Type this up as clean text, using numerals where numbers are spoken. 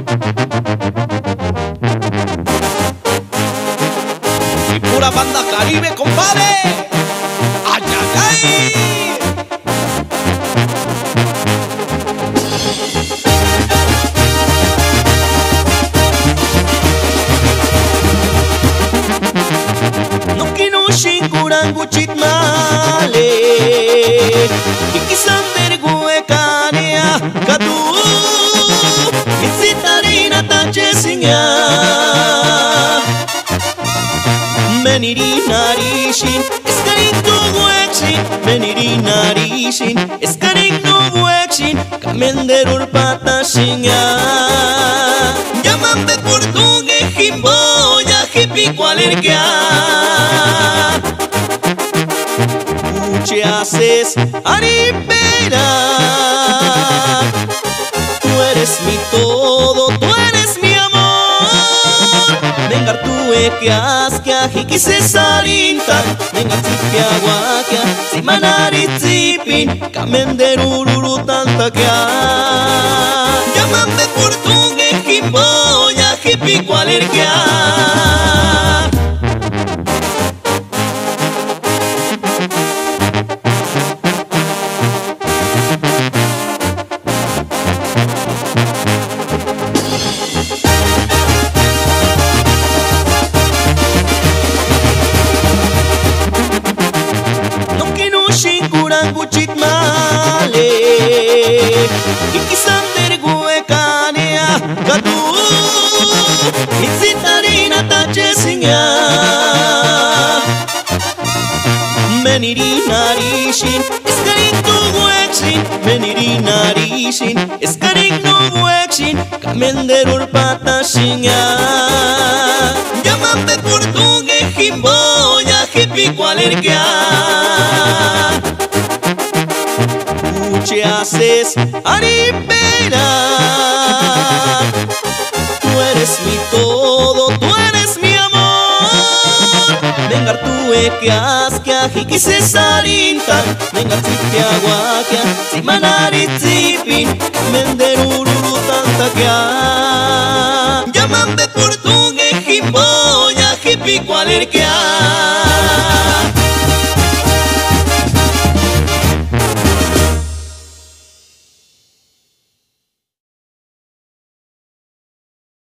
Y pura banda Caribe, compadre. ¡Ay, ay, ay! No quiero shinkurangu chitmale Ikisan vergue kanea Katu Isitarina tache sinya Meniri narishin Eskarik no wexin Meniri narishin Eskarik no wexin Kamenderul patashinya Llamame portugués Himboya hippie cualerquea Uche haces aripera Tú eres mi todo, tú eres mi amor Vengar tu equias que ajiki se salintan Vengar tipia guaquia, si manari tipin Kamenderururu tanta que Llamame portugués Himboya hippie cualerquea Shinkurangu chitmale Ikisan vergue kanea Katu Isitarina tache sinya Meniri narishin Eskarik no wexin Meniri narishin Eskarik no wexin Kamenderul patashinya Llamame portugués Himboya hippie cualerquea Uche haces aripera Tú eres mi todo, tú eres mi amor Vengar tu equias que ajiki se salintan Vengar tipia guaquia, si manari tipin Menderururu tanta que Llamame portugués Himboya hippie cualerquea